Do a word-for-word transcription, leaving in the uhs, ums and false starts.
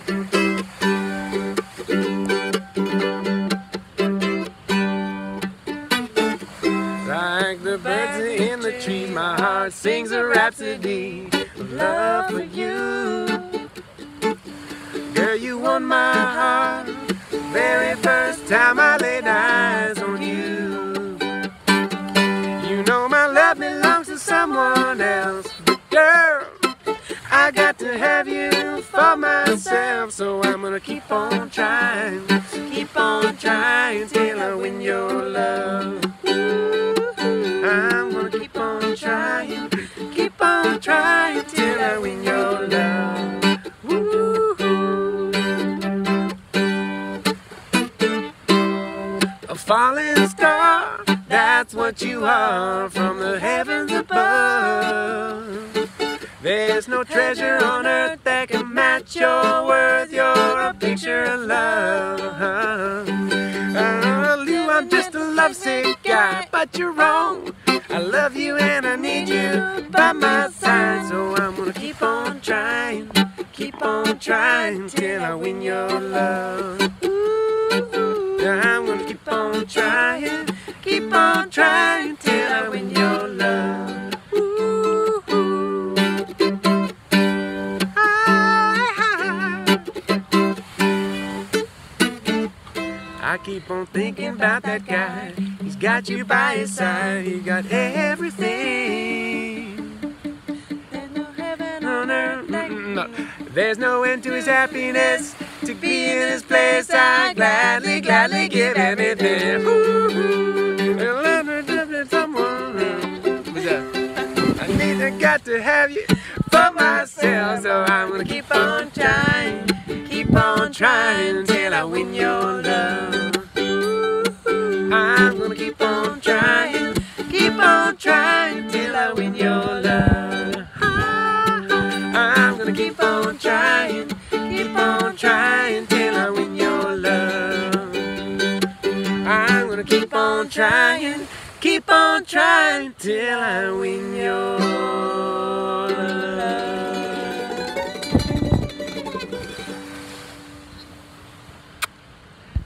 Like the birds in the trees, my heart sings a rhapsody of love for you. Girl, you won my heart very first time I laid eyes on you. You know my love belongs to someone else, but girl, I got to have you for myself. So I'm gonna keep on trying, keep on trying till I win your love. I'm gonna keep on trying, keep on trying till I win your love. Woo-hoo. A falling star, that's what you are from the heavens above. There's no treasure on earth that can match your worth. You're a picture of love. Oh, you, I'm just a lovesick guy, but you're wrong. I love you and I need you by my side. So I'm gonna keep on trying, keep on trying till I win your love. Ooh, I'm gonna keep on trying, keep on trying till I win your love. Ooh, I keep on thinking about that guy. He's got you by his side. He got everything. There's no heaven on earth. No. There's no end to his happiness. To be in his place, I gladly, gladly give anything. Someone, I need, I got to have you for myself. So I'm gonna keep on trying, keep on trying until I win your love. I'm gonna keep on trying, keep on trying till I win your love. I'm gonna keep on trying, keep on trying till I win your love. I'm gonna keep on trying, keep on trying till I win your love.